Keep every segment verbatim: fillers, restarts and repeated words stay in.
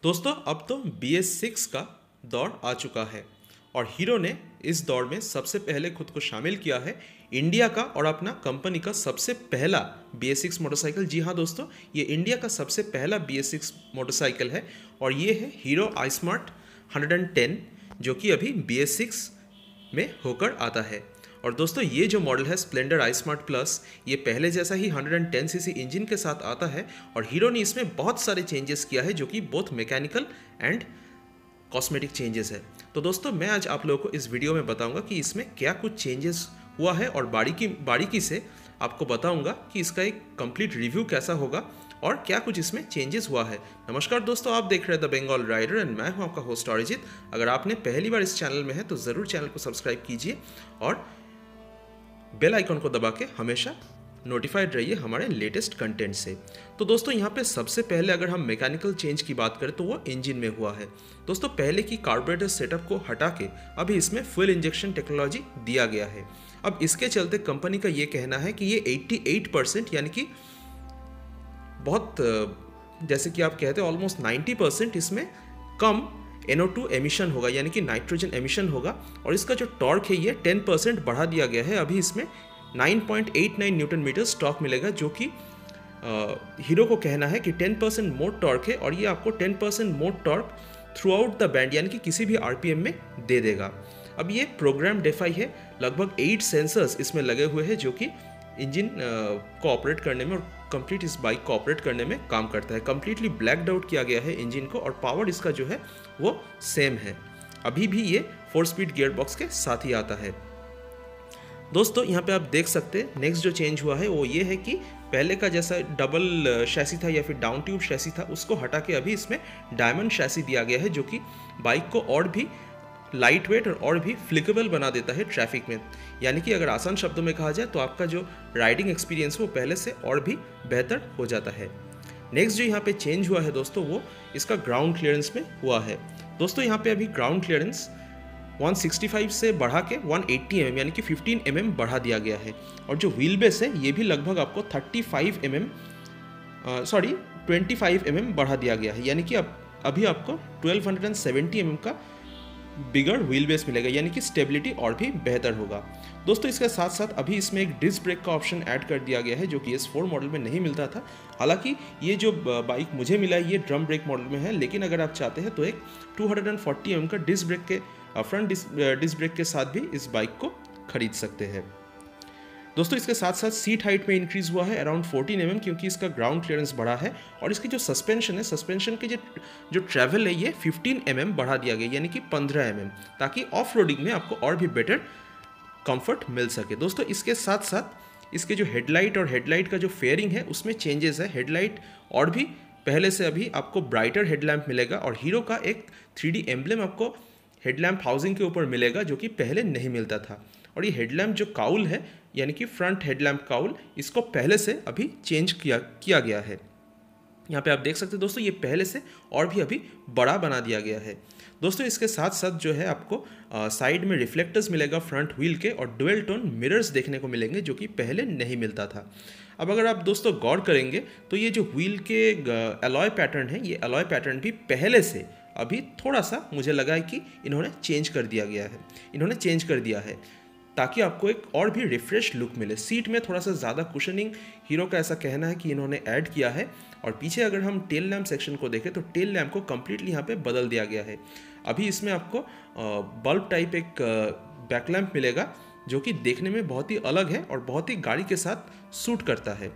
दोस्तों अब तो बी एस सिक्स का दौर आ चुका है और हीरो ने इस दौर में सबसे पहले खुद को शामिल किया है इंडिया का और अपना कंपनी का सबसे पहला बी एस सिक्स मोटरसाइकिल। जी हाँ दोस्तों, ये इंडिया का सबसे पहला बी एस सिक्स मोटरसाइकिल है और ये है Hero iSmart one ten, जो कि अभी बी एस सिक्स में होकर आता है। और दोस्तों ये जो मॉडल है स्प्लेंडर आई स्मार्ट प्लस, ये पहले जैसा ही one ten C C engine के साथ आता है और हीरो ने इसमें बहुत सारे चेंजेस किया है जो कि both mechanical and cosmetic changes है। तो दोस्तों मैं आज आप लोगों को इस वीडियो में बताऊंगा कि इसमें क्या कुछ चेंजेस हुआ है और बारीकी बारीकी से आपको बताऊंगा कि इसका एक कंप्लीट रिव्यू कैसा होगा और क्या कुछ इसमें चेंजेस हुआ है। नमस्कार दोस्तों, आप देख रहे हैं द बंगाल राइडर एंड मैं हूं आपका होस्ट अरिजीत। अगर आपने पहली बार इस चैनल में है तो ज़रूर चैनल को सब्सक्राइब कीजिए और बेल आइकन को दबा के हमेशा नोटिफाइड रहिए हमारे लेटेस्ट कंटेंट से। तो दोस्तों यहाँ पे सबसे पहले अगर हम मैकेनिकल चेंज की बात करें तो वो इंजन में हुआ है। दोस्तों पहले की कार्बोरेटर सेटअप को हटा के अभी इसमें फ्यूल इंजेक्शन टेक्नोलॉजी दिया गया है। अब इसके चलते कंपनी का ये कहना है कि ये अट्ठासी परसेंट यानी कि बहुत जैसे कि आप कहते हैं ऑलमोस्ट नब्बे परसेंट इसमें कम एन ओ टू एमिशन होगा, यानी कि नाइट्रोजन एमिशन होगा। और इसका जो टॉर्क है ये टेन परसेंट बढ़ा दिया गया है। अभी इसमें nine point eight nine newton meter torque मिलेगा, जो कि हीरो को कहना है कि टेन परसेंट मोर टॉर्क है और ये आपको ten percent more torque throughout the band यानी कि किसी भी आरपीएम में दे देगा। अब ये प्रोग्राम डेफाई है, लगभग एट सेंसर्स इसमें लगे हुए हैं जो कि इंजन को ऑपरेट करने में और कंप्लीट इस बाइक को ऑपरेट करने में काम करता है। कंप्लीटली ब्लैकड आउट किया गया है इंजन को और पावर इसका जो है वो सेम है। अभी भी ये फोर स्पीड गियर बॉक्स के साथ ही आता है। दोस्तों यहाँ पे आप देख सकते हैं नेक्स्ट जो चेंज हुआ है वो ये है कि पहले का जैसा डबल शैसी था या फिर डाउन ट्यूब शैसी था उसको हटा के अभी इसमें डायमंड शैसी दिया गया है, जो कि बाइक को और भी लाइट वेट और, और भी फ्लिकेबल बना देता है ट्रैफिक में। यानी कि अगर आसान शब्दों में कहा जाए तो आपका जो राइडिंग एक्सपीरियंस वो पहले से और भी बेहतर हो जाता है। नेक्स्ट जो यहाँ पे चेंज हुआ है दोस्तों वो इसका ग्राउंड क्लियरेंस में हुआ है। दोस्तों यहाँ पे अभी ground clearance one sixty five से बढ़ा के वन एटी एम एम यानी कि फिफ्टीन एम एम बढ़ा दिया गया है और जो व्हील बेस है ये भी लगभग आपको thirty five M M sorry twenty five M M बढ़ा दिया गया है, यानी कि अब अभी आपको ट्वेल्व सेवेंटी एम एम का बिगर व्हील बेस मिलेगा, यानी कि स्टेबिलिटी और भी बेहतर होगा। दोस्तों इसके साथ साथ अभी इसमें एक डिस्क ब्रेक का ऑप्शन ऐड कर दिया गया है जो कि एस फोर मॉडल में नहीं मिलता था। हालांकि ये जो बाइक मुझे मिला है ये ड्रम ब्रेक मॉडल में है, लेकिन अगर आप चाहते हैं तो एक टू फोर्टी एम एम का डिस्क ब्रेक के फ्रंट डिस्क ब्रेक के साथ भी इस बाइक को खरीद सकते हैं। दोस्तों इसके साथ साथ सीट हाइट में इंक्रीज हुआ है अराउंड फोर्टीन एम एम, क्योंकि इसका ग्राउंड क्लियरेंस बढ़ा है और इसकी जो सस्पेंशन है सस्पेंशन के जो जो ट्रैवल है ये फिफ्टीन एम एम बढ़ा दिया गया, यानी कि पंद्रह एम एम, ताकि ऑफ रोडिंग में आपको और भी बेटर कंफर्ट मिल सके। दोस्तों इसके साथ साथ इसके जो हेडलाइट और हेडलाइट का जो फेयरिंग है उसमें चेंजेस है। हेडलाइट और भी पहले से अभी आपको ब्राइटर हेडलैम्प मिलेगा और हीरो का एक थ्री डी एम्ब्लेम आपको हेडलैम्प हाउसिंग के ऊपर मिलेगा जो कि पहले नहीं मिलता था। और ये हेडलैम्प जो काउल है यानी कि फ्रंट हेडलैम्प काउल, इसको पहले से अभी चेंज किया किया गया है। यहाँ पे आप देख सकते हैं दोस्तों ये पहले से और भी अभी बड़ा बना दिया गया है। दोस्तों इसके साथ साथ जो है आपको साइड में रिफ्लेक्टर्स मिलेगा फ्रंट व्हील के और डुअल टोन मिरर्स देखने को मिलेंगे जो कि पहले नहीं मिलता था। अब अगर आप दोस्तों गौर करेंगे तो ये जो व्हील के अलॉय पैटर्न है ये अलॉय पैटर्न भी पहले से अभी थोड़ा सा मुझे लगा है कि इन्होंने चेंज कर दिया गया है इन्होंने चेंज कर दिया है ताकि आपको एक और भी रिफ्रेश लुक मिले। सीट में थोड़ा सा ज़्यादा कुशनिंग हीरो का ऐसा कहना है कि इन्होंने ऐड किया है। और पीछे अगर हम टेल लैम्प सेक्शन को देखें तो टेल लैम्प को कम्प्लीटली यहाँ पे बदल दिया गया है। अभी इसमें आपको बल्ब टाइप एक बैक लैम्प मिलेगा जो कि देखने में बहुत ही अलग है और बहुत ही गाड़ी के साथ सूट करता है।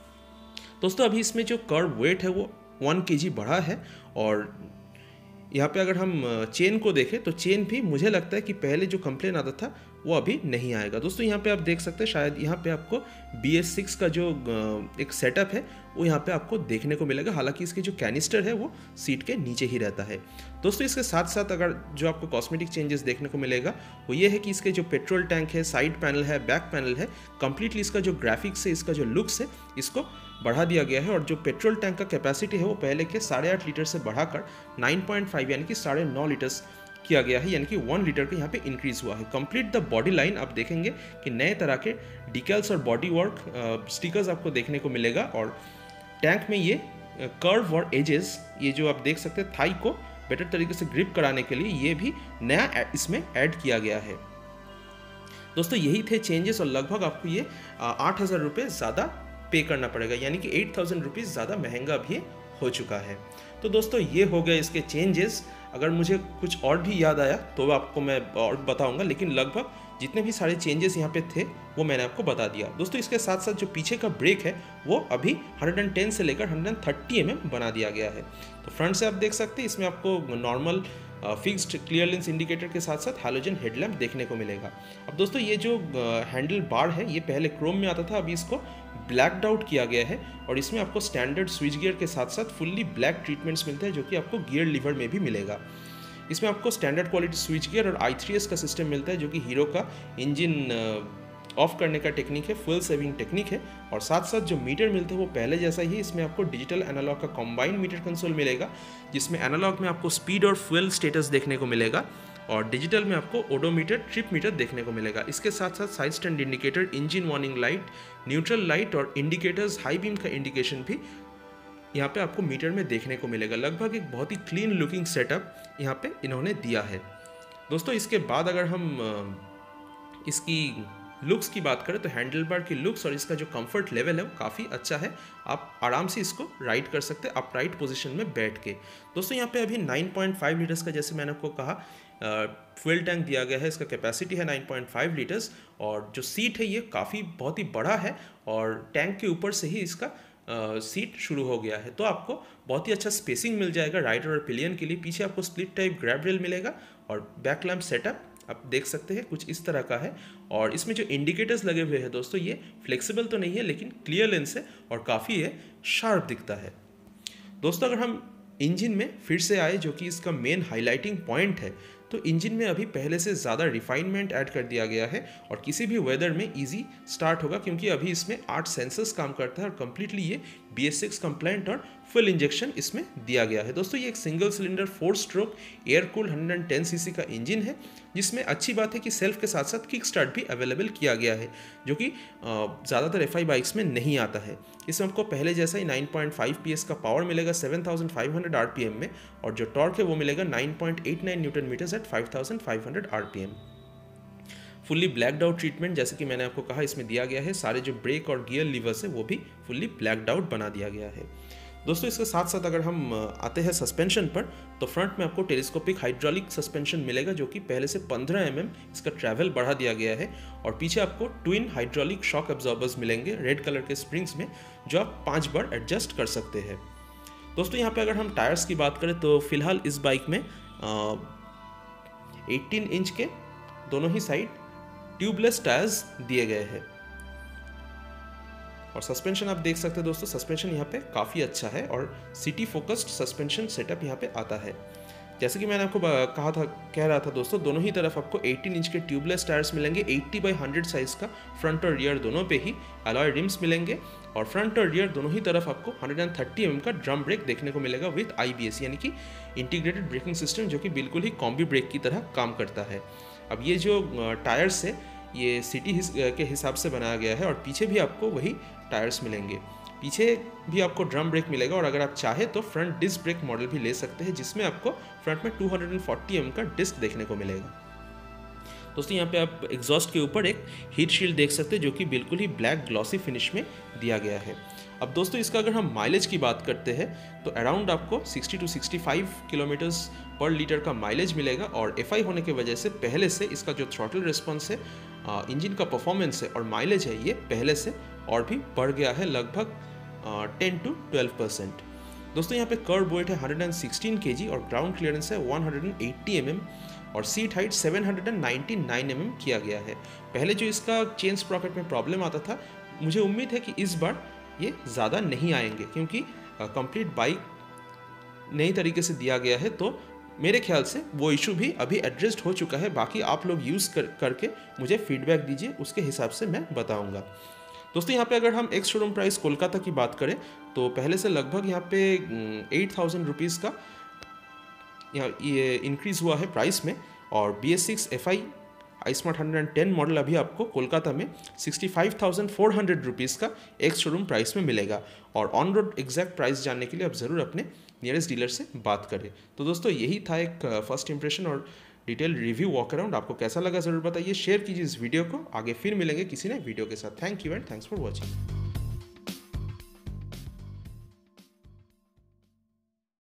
दोस्तों अभी इसमें जो कर्व वेट है वो वन के जी बढ़ा है और यहाँ पे अगर हम चेन को देखें तो चेन भी मुझे लगता है कि पहले जो कंप्लेन आता था वो अभी नहीं आएगा। दोस्तों यहाँ पे आप देख सकते हैं शायद यहाँ पे आपको बी एस सिक्स का जो एक सेटअप है वो यहाँ पे आपको देखने को मिलेगा, हालांकि इसके जो कैनिस्टर है वो सीट के नीचे ही रहता है। दोस्तों इसके साथ साथ अगर जो आपको कॉस्मेटिक चेंजेस देखने को मिलेगा वो ये है कि इसके जो पेट्रोल टैंक है, साइड पैनल है, बैक पैनल है, कंप्लीटली इसका जो ग्राफिक्स है, इसका जो लुक्स है इसको बढ़ा दिया गया है। और जो पेट्रोल टैंक का कैपेसिटी है वो पहले के साढ़े आठ लीटर से बढ़ाकर नाइन पॉइंट फाइव यानी कि साढ़े नौ लीटर्स किया गया है, यानी कि वन लीटर का यहाँ पे इंक्रीज हुआ है। कंप्लीट द बॉडी लाइन आप देखेंगे कि नए तरह के डिकल्स और बॉडी वर्क स्टिकर्स आपको देखने को मिलेगा और टैंक में ये कर्व और एजेस, ये जो आप देख सकते हैं थाई को बेटर तरीके से ग्रिप कराने के लिए ये भी नया इसमें ऐड किया गया है। दोस्तों यही थे चेंजेस और लगभग आपको ये आठ हज़ार रुपये ज़्यादा पे करना पड़ेगा, यानी कि एट थाउजेंड रुपीज़ ज़्यादा महंगा भी हो चुका है। तो दोस्तों ये हो गए इसके चेंजेस। अगर मुझे कुछ और भी याद आया तो आपको मैं और बताऊंगा, लेकिन लगभग जितने भी सारे चेंजेस यहाँ पे थे वो मैंने आपको बता दिया। दोस्तों इसके साथ साथ जो पीछे का ब्रेक है वो अभी वन हंड्रेड टेन से लेकर one hundred thirty M M बना दिया गया है। तो फ्रंट से आप देख सकते हैं इसमें आपको normal fixed clear lens indicator के साथ साथ हैलोजन हेडलैम्प देखने को मिलेगा। अब दोस्तों ये जो हैंडल बार है ये पहले क्रोम में आता था, अभी इसको ब्लैकड आउट किया गया है और इसमें आपको स्टैंडर्ड स्विच गियर के साथ साथ फुल्ली ब्लैक ट्रीटमेंट्स मिलते हैं जो कि आपको गियर लीवर में भी मिलेगा। इसमें आपको स्टैंडर्ड क्वालिटी स्विच गियर और आई थ्री एस का सिस्टम मिलता है जो कि हीरो का इंजन ऑफ करने का टेक्निक है, फुल सेविंग टेक्निक है। और साथ साथ जो मीटर मिलते हैं वो पहले जैसा ही, इसमें आपको डिजिटल एनालॉग का कॉम्बाइंड मीटर कंसोल मिलेगा जिसमें एनालॉग में आपको स्पीड और फ्यूल स्टेटस देखने को मिलेगा और डिजिटल में आपको ओडोमीटर, ट्रिप मीटर देखने को मिलेगा। इसके साथ साथ side stand indicator, engine warning light, neutral light और इंडिकेटर्स, हाई बीम का इंडिकेशन भी यहाँ पे आपको मीटर में देखने को मिलेगा। लगभग एक बहुत ही क्लीन लुकिंग सेटअप यहाँ पे इन्होंने दिया है। दोस्तों इसके बाद अगर हम इसकी लुक्स की बात करें तो हैंडल बार की लुक्स और इसका जो कंफर्ट लेवल है वो काफ़ी अच्छा है। आप आराम से इसको राइड कर सकते हैं अपराइट पोजीशन में बैठ के। दोस्तों यहाँ पे अभी नाइन पॉइंट फाइव लीटर्स का, जैसे मैंने आपको कहा, फ्यूल टैंक दिया गया है। इसका कैपेसिटी है नाइन पॉइंट फाइव लीटर्स और जो सीट है ये काफ़ी बहुत ही बड़ा है और टैंक के ऊपर से ही इसका सीट शुरू हो गया है, तो आपको बहुत ही अच्छा स्पेसिंग मिल जाएगा राइडर और पिलियन के लिए। पीछे आपको स्प्लिट टाइप ग्रैब रेल मिलेगा और बैक लैम्प सेटअप आप देख सकते हैं कुछ इस तरह का है। और इसमें जो इंडिकेटर्स लगे हुए हैं दोस्तों ये फ्लेक्सिबल तो नहीं है लेकिन क्लियर लेंस है और काफ़ी ये शार्प दिखता है। दोस्तों अगर हम इंजन में फिर से आए जो कि इसका मेन हाईलाइटिंग पॉइंट है, तो इंजन में अभी पहले से ज़्यादा रिफाइनमेंट ऐड कर दिया गया है और किसी भी वेदर में इजी स्टार्ट होगा क्योंकि अभी इसमें आठ सेंसर्स काम करता है और कम्प्लीटली ये बी एस सिक्स कंप्लाइंट और फुल इंजेक्शन इसमें दिया गया है। दोस्तों ये एक single cylinder four stroke air cool one hundred ten CC का इंजन है जिसमें अच्छी बात है कि सेल्फ के साथ साथ किक स्टार्ट भी अवेलेबल किया गया है जो कि ज़्यादातर एफ आई बाइक्स में नहीं आता है। इसमें आपको पहले जैसा ही nine point five P S का पावर मिलेगा seven thousand five hundred R P M में और जो टॉर्क है वो मिलेगा nine point eight nine newton meters at five thousand five hundred R P M. Fully blacked out treatment जैसे कि मैंने आपको कहा इसमें दिया गया है। सारे जो ब्रेक और गियर लीवर्स है वो भी फुल्ली ब्लैकड आउट बना दिया गया है। दोस्तों इसके साथ साथ अगर हम आते हैं सस्पेंशन पर, तो फ्रंट में आपको टेलीस्कोपिक हाइड्रोलिक सस्पेंशन मिलेगा जो कि पहले से पंद्रह एम एम इसका ट्रैवल बढ़ा दिया गया है और पीछे आपको ट्विन हाइड्रोलिक शॉक एब्जॉर्बर्स मिलेंगे रेड कलर के स्प्रिंग्स में जो आप पाँच बार एडजस्ट कर सकते हैं। दोस्तों यहाँ पे अगर हम टायर्स की बात करें तो फिलहाल इस बाइक में एटीन इंच के दोनों ही साइड ट्यूबलेस टायर्स दिए गए हैं और सस्पेंशन आप देख सकते हैं दोस्तों, सस्पेंशन यहाँ पे काफ़ी अच्छा है और सिटी फोकस्ड सस्पेंशन सेटअप यहाँ पे आता है। जैसे कि मैंने आपको कहा था कह रहा था दोस्तों, दोनों ही तरफ आपको एटीन इंच के ट्यूबलेस टायर्स मिलेंगे। एट्टी बाई हंड्रेड साइज का फ्रंट और रियर दोनों पे ही अलॉय रिम्स मिलेंगे और फ्रंट और रियर दोनों ही तरफ आपको one hundred thirty M M का ड्रम ब्रेक देखने को मिलेगा विथ आई बी एस यानी कि इंटीग्रेटेड ब्रेकिंग सिस्टम जो कि बिल्कुल ही कॉम्बी ब्रेक की तरह काम करता है। अब ये जो टायर्स है ये सिटी के हिसाब से बनाया गया है और पीछे भी आपको वही टायर्स मिलेंगे। पीछे भी आपको ड्रम ब्रेक मिलेगा और अगर आप चाहे तो फ्रंट डिस्क ब्रेक मॉडल भी ले सकते हैं जिसमें आपको फ्रंट में two hundred forty M M का डिस्क देखने को मिलेगा। दोस्तों यहाँ पे आप एग्जॉस्ट के ऊपर एक हीट शील्ड देख सकते हैं जो कि बिल्कुल ही ब्लैक ग्लॉसी फिनिश में दिया गया है। अब दोस्तों इसका अगर हम माइलेज की बात करते हैं तो अराउंड आपको sixty two sixty five kilometers per litre का माइलेज मिलेगा और एफ आई होने की वजह से पहले से इसका जो थ्रॉटल रिस्पॉन्स है, इंजन का परफॉर्मेंस है और माइलेज है ये पहले से और भी बढ़ गया है लगभग टेन टू ट्वेल्व परसेंट। दोस्तों यहाँ पे कर्व वेट है one hundred sixteen K G ground clearance है one hundred eighty M M और seat height seven hundred ninety nine M M किया गया है। पहले जो इसका चेन स्प्रॉकेट में प्रॉब्लम आता था, मुझे उम्मीद है कि इस बार ये ज़्यादा नहीं आएंगे क्योंकि कंप्लीट बाइक नई तरीके से दिया गया है, तो मेरे ख्याल से वो इशू भी अभी एड्रेस्ड हो चुका है। बाकी आप लोग यूज़ कर करके मुझे फीडबैक दीजिए, उसके हिसाब से मैं बताऊंगा। दोस्तों यहाँ पे अगर हम एक्स शोरूम प्राइस कोलकाता की बात करें तो पहले से लगभग यहाँ पे एट थाउजेंड रुपीज़ का यहाँ ये इंक्रीज़ हुआ है प्राइस में और B S six F I iSmart hundred and ten model अभी आपको कोलकाता में sixty five thousand four hundred rupees का एक्स शोरूम प्राइस में मिलेगा। और ऑन रोड एग्जैक्ट प्राइस जानने के लिए आप ज़रूर अपने नियरेस्ट डीलर से बात करें। तो दोस्तों यही था एक फर्स्ट इंप्रेशन और डिटेल रिव्यू वॉक अराउंड। आपको कैसा लगा ज़रूर बताइए, शेयर कीजिए इस वीडियो को। आगे फिर मिलेंगे किसी नए वीडियो के साथ। Thank you and thanks for watching.